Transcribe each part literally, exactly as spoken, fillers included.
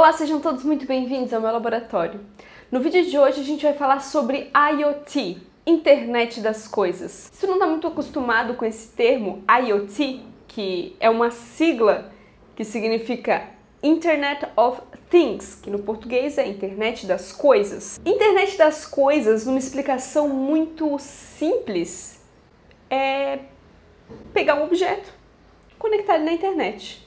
Olá, sejam todos muito bem-vindos ao meu laboratório. No vídeo de hoje a gente vai falar sobre I O T, Internet das Coisas. Se tu não está muito acostumado com esse termo I O T, que é uma sigla que significa Internet of Things, que no português é Internet das Coisas. Internet das Coisas, numa explicação muito simples, é pegar um objeto, conectar ele na internet.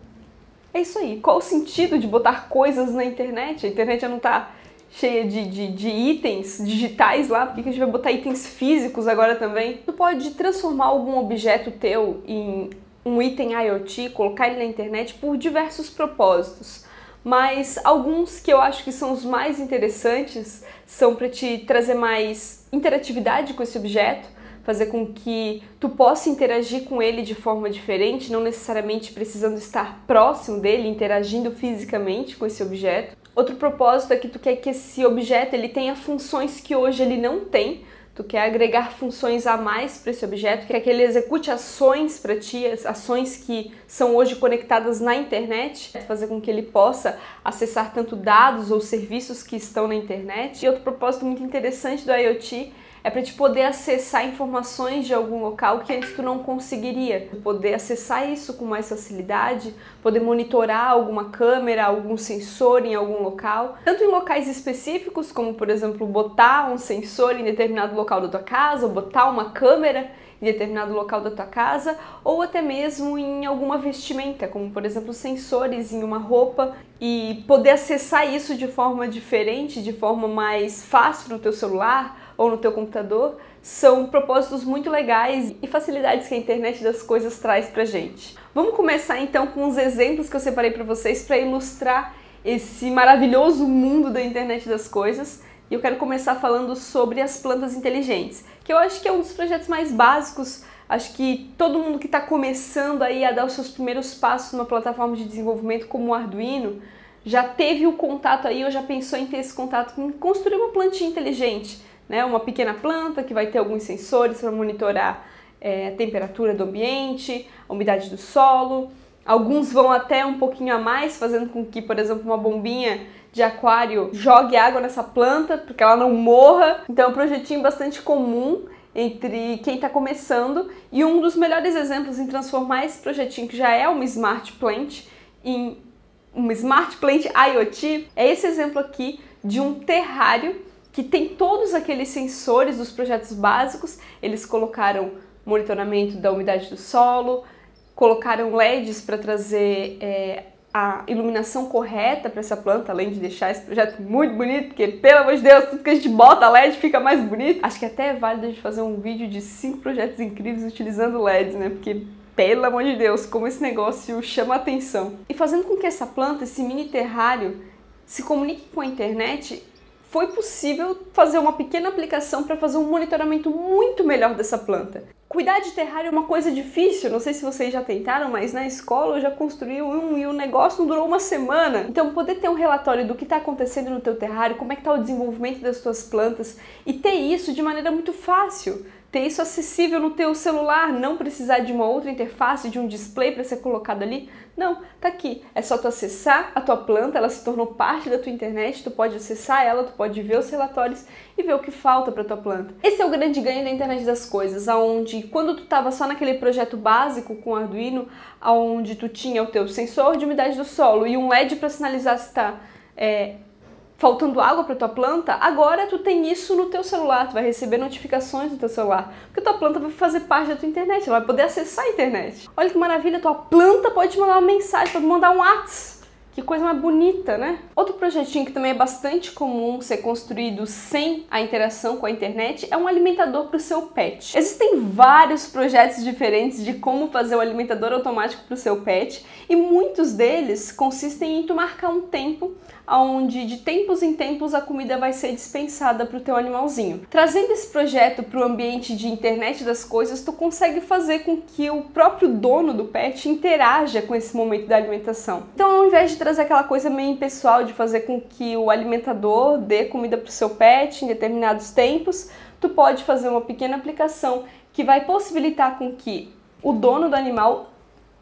É isso aí. Qual o sentido de botar coisas na internet? A internet já não está cheia de, de, de itens digitais lá, por que a gente vai botar itens físicos agora também? Tu pode transformar algum objeto teu em um item I O T, colocar ele na internet por diversos propósitos. Mas alguns que eu acho que são os mais interessantes são para te trazer mais interatividade com esse objeto, fazer com que tu possa interagir com ele de forma diferente, não necessariamente precisando estar próximo dele, interagindo fisicamente com esse objeto. Outro propósito é que tu quer que esse objeto ele tenha funções que hoje ele não tem, tu quer agregar funções a mais para esse objeto, quer que ele execute ações para ti, ações que são hoje conectadas na internet, fazer com que ele possa acessar tanto dados ou serviços que estão na internet. E outro propósito muito interessante do I O T é para te poder acessar informações de algum local que antes tu não conseguiria. Poder acessar isso com mais facilidade, poder monitorar alguma câmera, algum sensor em algum local. Tanto em locais específicos, como por exemplo, botar um sensor em determinado local da tua casa, ou botar uma câmera em determinado local da tua casa, ou até mesmo em alguma vestimenta, como por exemplo sensores em uma roupa, e poder acessar isso de forma diferente, de forma mais fácil no teu celular ou no teu computador, são propósitos muito legais e facilidades que a internet das coisas traz pra gente. Vamos começar então com uns exemplos que eu separei para vocês para ilustrar esse maravilhoso mundo da internet das coisas. E eu quero começar falando sobre as plantas inteligentes, que eu acho que é um dos projetos mais básicos. Acho que todo mundo que está começando aí a dar os seus primeiros passos numa plataforma de desenvolvimento como o Arduino já teve o contato aí, ou já pensou em ter esse contato com construir uma plantinha inteligente, né? Uma pequena planta que vai ter alguns sensores para monitorar é, a temperatura do ambiente, a umidade do solo. Alguns vão até um pouquinho a mais, fazendo com que, por exemplo, uma bombinha de aquário jogue água nessa planta, para que ela não morra. Então é um projetinho bastante comum entre quem está começando, e um dos melhores exemplos em transformar esse projetinho, que já é uma Smart Plant, em uma Smart Plant I O T, é esse exemplo aqui de um terrário que tem todos aqueles sensores dos projetos básicos. Eles colocaram monitoramento da umidade do solo, colocaram L E Ds para trazer é, a iluminação correta para essa planta, além de deixar esse projeto muito bonito, porque, pelo amor de Deus, tudo que a gente bota L E D fica mais bonito. Acho que até é válido a gente fazer um vídeo de cinco projetos incríveis utilizando L E Ds, né? Porque, pelo amor de Deus, como esse negócio chama a atenção. E fazendo com que essa planta, esse mini terrário, se comunique com a internet, foi possível fazer uma pequena aplicação para fazer um monitoramento muito melhor dessa planta. Cuidar de terrário é uma coisa difícil, não sei se vocês já tentaram, mas na escola eu já construí um e o negócio não durou uma semana. Então poder ter um relatório do que está acontecendo no teu terrário, como é que está o desenvolvimento das tuas plantas, e ter isso de maneira muito fácil. Ter isso acessível no teu celular, não precisar de uma outra interface, de um display para ser colocado ali. Não, tá aqui. É só tu acessar a tua planta, ela se tornou parte da tua internet, tu pode acessar ela, tu pode ver os relatórios e ver o que falta para tua planta. Esse é o grande ganho da internet das coisas, aonde quando tu tava só naquele projeto básico com o Arduino, aonde tu tinha o teu sensor de umidade do solo e um L E D para sinalizar se tá é, faltando água para tua planta, agora tu tem isso no teu celular, tu vai receber notificações do teu celular, porque tua planta vai fazer parte da tua internet, ela vai poder acessar a internet. Olha que maravilha, tua planta pode te mandar uma mensagem, pode mandar um WhatsApp. Que coisa mais bonita, né? Outro projetinho que também é bastante comum ser construído sem a interação com a internet é um alimentador para o seu pet. Existem vários projetos diferentes de como fazer um alimentador automático para o seu pet, e muitos deles consistem em tu marcar um tempo onde de tempos em tempos a comida vai ser dispensada para o teu animalzinho. Trazendo esse projeto para o ambiente de internet das coisas, tu consegue fazer com que o próprio dono do pet interaja com esse momento da alimentação. Então, ao invés de trazer aquela coisa meio impessoal de fazer com que o alimentador dê comida para o seu pet em determinados tempos, tu pode fazer uma pequena aplicação que vai possibilitar com que o dono do animal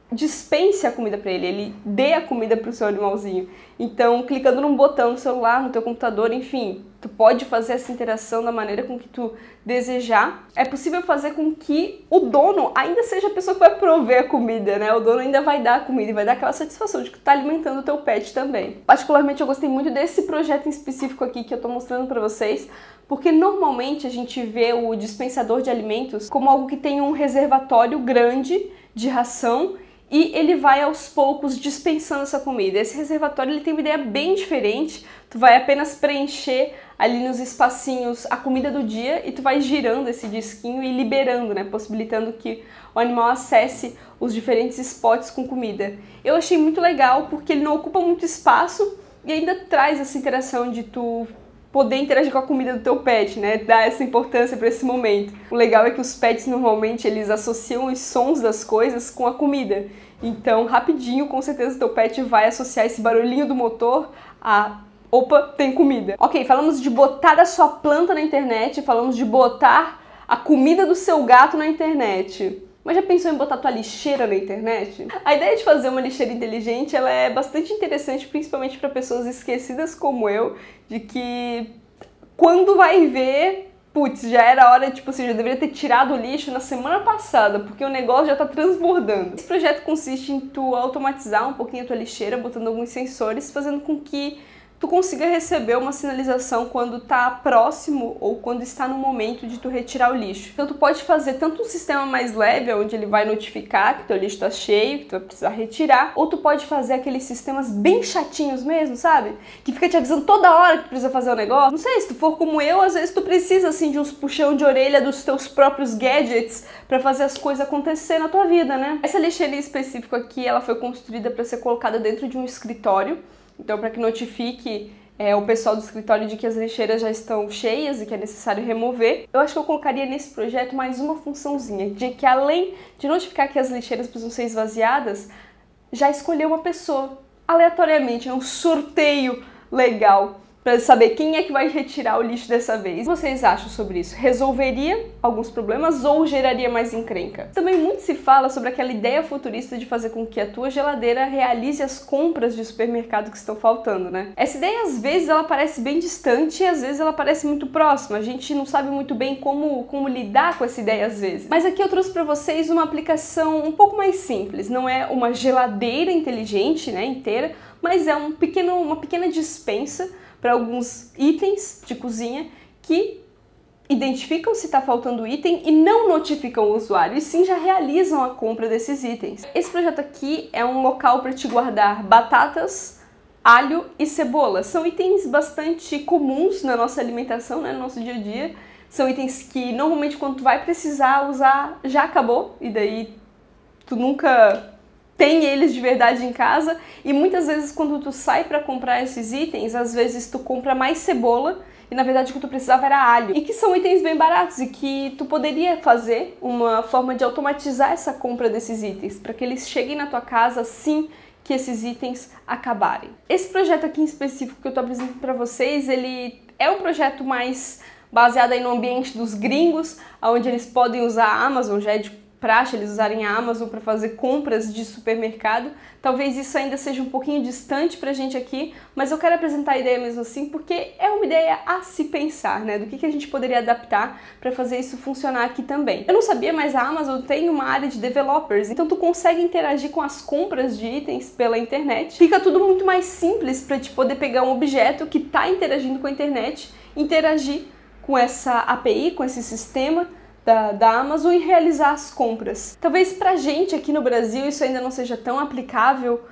dispense a comida para ele, ele dê a comida para o seu animalzinho. Então, clicando num botão no celular, no teu computador, enfim, tu pode fazer essa interação da maneira com que tu desejar. É possível fazer com que o dono ainda seja a pessoa que vai prover a comida, né? O dono ainda vai dar a comida e vai dar aquela satisfação de que tu tá alimentando o teu pet também. Particularmente, eu gostei muito desse projeto em específico aqui que eu tô mostrando para vocês, porque normalmente a gente vê o dispensador de alimentos como algo que tem um reservatório grande de ração e ele vai aos poucos dispensando essa comida. Esse reservatório ele tem uma ideia bem diferente. Tu vai apenas preencher ali nos espacinhos a comida do dia e tu vai girando esse disquinho e liberando, né, possibilitando que o animal acesse os diferentes spots com comida. Eu achei muito legal porque ele não ocupa muito espaço e ainda traz essa interação de tu poder interagir com a comida do teu pet, né? Dar essa importância para esse momento. O legal é que os pets normalmente eles associam os sons das coisas com a comida. Então, rapidinho, com certeza teu pet vai associar esse barulhinho do motor a opa, tem comida. Ok, falamos de botar a sua planta na internet, falamos de botar a comida do seu gato na internet. Mas já pensou em botar tua lixeira na internet? A ideia de fazer uma lixeira inteligente ela é bastante interessante, principalmente para pessoas esquecidas como eu, de que quando vai ver, putz, já era hora, tipo assim, já deveria ter tirado o lixo na semana passada, porque o negócio já tá transbordando. Esse projeto consiste em tu automatizar um pouquinho a tua lixeira, botando alguns sensores, fazendo com que tu consiga receber uma sinalização quando tá próximo ou quando está no momento de tu retirar o lixo. Então tu pode fazer tanto um sistema mais leve, onde ele vai notificar que teu lixo tá cheio, que tu vai precisar retirar, ou tu pode fazer aqueles sistemas bem chatinhos mesmo, sabe? Que fica te avisando toda hora que tu precisa fazer o negócio. Não sei, se tu for como eu, às vezes tu precisa assim de uns puxão de orelha dos teus próprios gadgets para fazer as coisas acontecer na tua vida, né? Essa lixeira em específico aqui, ela foi construída para ser colocada dentro de um escritório. Então, para que notifique é, o pessoal do escritório de que as lixeiras já estão cheias e que é necessário remover, eu acho que eu colocaria nesse projeto mais uma funçãozinha, de que além de notificar que as lixeiras precisam ser esvaziadas, já escolher uma pessoa, aleatoriamente, um sorteio legal, para saber quem é que vai retirar o lixo dessa vez. O que vocês acham sobre isso? Resolveria alguns problemas ou geraria mais encrenca? Também muito se fala sobre aquela ideia futurista de fazer com que a tua geladeira realize as compras de supermercado que estão faltando, né? Essa ideia, às vezes, ela parece bem distante e às vezes ela parece muito próxima. A gente não sabe muito bem como, como lidar com essa ideia, às vezes. Mas aqui eu trouxe para vocês uma aplicação um pouco mais simples. Não é uma geladeira inteligente, né, inteira, mas é um pequeno, uma pequena dispensa para alguns itens de cozinha que identificam se está faltando item e não notificam o usuário, e sim já realizam a compra desses itens. Esse projeto aqui é um local para te guardar batatas, alho e cebola. São itens bastante comuns na nossa alimentação, né, no nosso dia a dia. São itens que normalmente quando tu vai precisar usar já acabou e daí tu nunca tem eles de verdade em casa, e muitas vezes quando tu sai para comprar esses itens, às vezes tu compra mais cebola e na verdade o que tu precisava era alho, e que são itens bem baratos e que tu poderia fazer uma forma de automatizar essa compra desses itens, para que eles cheguem na tua casa assim que esses itens acabarem. Esse projeto aqui em específico que eu tô apresentando para vocês, ele é um projeto mais baseado aí no ambiente dos gringos, onde eles podem usar a Amazon, já é de praxe eles usarem a Amazon para fazer compras de supermercado. Talvez isso ainda seja um pouquinho distante pra gente aqui, mas eu quero apresentar a ideia mesmo assim porque é uma ideia a se pensar, né? Do que, que a gente poderia adaptar para fazer isso funcionar aqui também. Eu não sabia, mas a Amazon tem uma área de developers, então tu consegue interagir com as compras de itens pela internet. Fica tudo muito mais simples para te poder pegar um objeto que está interagindo com a internet, interagir com essa A P I, com esse sistema Da, da Amazon e realizar as compras. Talvez pra gente aqui no Brasil isso ainda não seja tão aplicável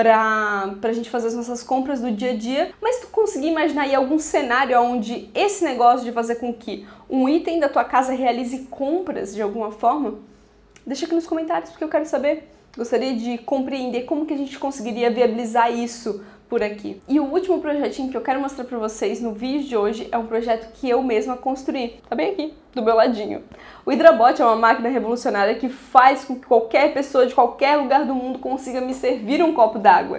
pra, pra gente fazer as nossas compras do dia a dia, mas tu conseguir imaginar aí algum cenário onde esse negócio de fazer com que um item da tua casa realize compras de alguma forma? Deixa aqui nos comentários porque eu quero saber. Gostaria de compreender como que a gente conseguiria viabilizar isso por aqui. E o último projetinho que eu quero mostrar para vocês no vídeo de hoje é um projeto que eu mesma construí. Tá bem aqui, do meu ladinho. O Hydrabot é uma máquina revolucionária que faz com que qualquer pessoa de qualquer lugar do mundo consiga me servir um copo d'água.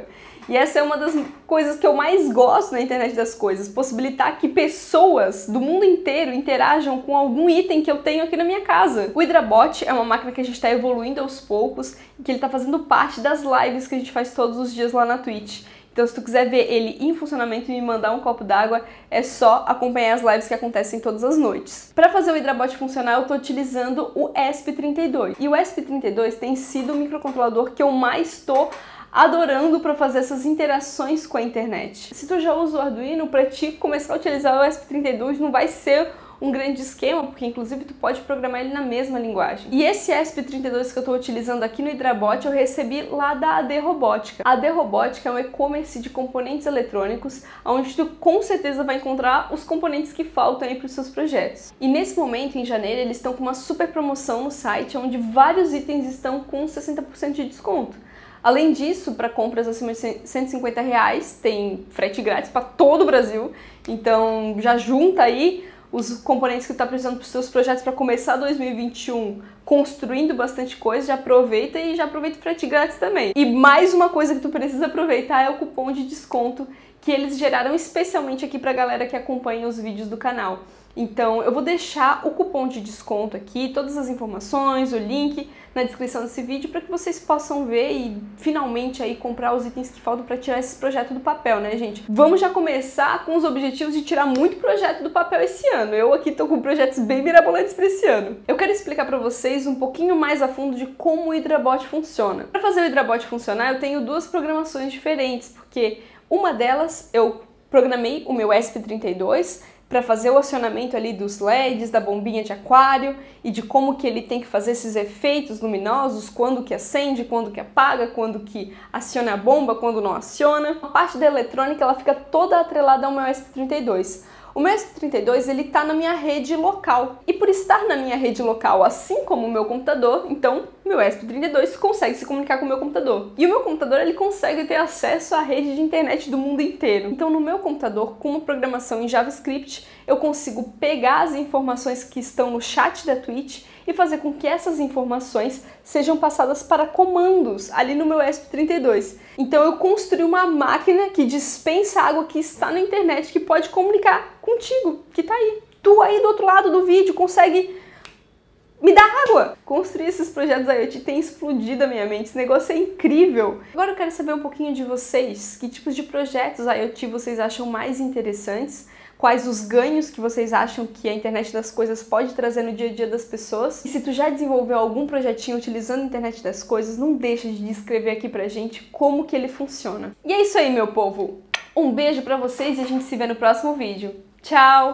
E essa é uma das coisas que eu mais gosto na internet das coisas, possibilitar que pessoas do mundo inteiro interajam com algum item que eu tenho aqui na minha casa. O HydraBot é uma máquina que a gente está evoluindo aos poucos e que ele está fazendo parte das lives que a gente faz todos os dias lá na Twitch. Então, se tu quiser ver ele em funcionamento e me mandar um copo d'água, é só acompanhar as lives que acontecem todas as noites. Para fazer o HydraBot funcionar, eu estou utilizando o E S P trinta e dois. E o E S P trinta e dois tem sido o microcontrolador que eu mais estou adorando para fazer essas interações com a internet. Se tu já usa o Arduino, para ti começar a utilizar o E S P trinta e dois não vai ser um grande esquema, porque inclusive tu pode programar ele na mesma linguagem. E esse E S P trinta e dois que eu estou utilizando aqui no HydraBot eu recebi lá da A D Robótica. A AD Robótica é um e-commerce de componentes eletrônicos, onde tu com certeza vai encontrar os componentes que faltam aí para os seus projetos. E nesse momento, em janeiro, eles estão com uma super promoção no site, onde vários itens estão com sessenta por cento de desconto. Além disso, para compras acima de cento e cinquenta reais, tem frete grátis para todo o Brasil, então já junta aí os componentes que tu tá precisando para os seus projetos para começar dois mil e vinte e um construindo bastante coisa, já aproveita e já aproveita o frete grátis também. E mais uma coisa que tu precisa aproveitar é o cupom de desconto que eles geraram especialmente aqui pra galera que acompanha os vídeos do canal. Então eu vou deixar o cupom de desconto aqui, todas as informações, o link na descrição desse vídeo para que vocês possam ver e finalmente aí comprar os itens que faltam para tirar esse projeto do papel, né, gente? Vamos já começar com os objetivos de tirar muito projeto do papel esse ano. Eu aqui tô com projetos bem mirabolantes para esse ano. Eu quero explicar para vocês um pouquinho mais a fundo de como o HydraBot funciona. Para fazer o HydraBot funcionar, eu tenho duas programações diferentes, porque uma delas eu programei o meu E S P trinta e dois para fazer o acionamento ali dos L E Ds, da bombinha de aquário e de como que ele tem que fazer esses efeitos luminosos, quando que acende, quando que apaga, quando que aciona a bomba, quando não aciona. A parte da eletrônica ela fica toda atrelada ao meu E S P trinta e dois. O meu E S P trinta e dois ele está na minha rede local e por estar na minha rede local, assim como o meu computador, então meu E S P trinta e dois consegue se comunicar com o meu computador. E o meu computador ele consegue ter acesso à rede de internet do mundo inteiro. Então no meu computador, com uma programação em JavaScript, eu consigo pegar as informações que estão no chat da Twitch e fazer com que essas informações sejam passadas para comandos ali no meu E S P trinta e dois. Então eu construí uma máquina que dispensa a água que está na internet, que pode comunicar contigo, que tá aí. Tu aí do outro lado do vídeo consegue me dar água. Construir esses projetos IoT tem explodido a minha mente, esse negócio é incrível. Agora eu quero saber um pouquinho de vocês, que tipos de projetos IoT vocês acham mais interessantes, quais os ganhos que vocês acham que a internet das coisas pode trazer no dia a dia das pessoas. E se tu já desenvolveu algum projetinho utilizando a internet das coisas, não deixa de descrever aqui pra gente como que ele funciona. E é isso aí, meu povo. Um beijo pra vocês e a gente se vê no próximo vídeo. Tchau!